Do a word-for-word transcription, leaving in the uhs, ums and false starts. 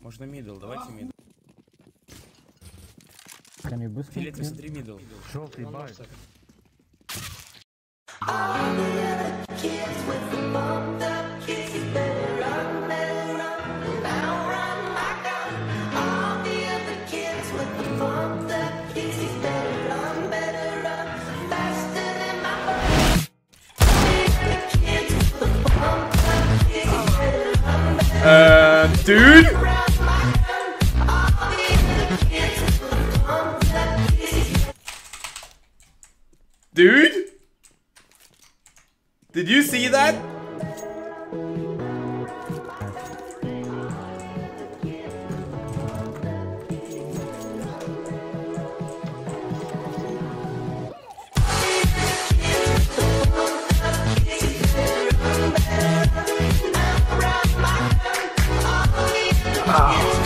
Можно мидл, давайте мидл. Филет, смотри мидл. Желтый бай. Uh, dude? Dude? Did you see that? Oh.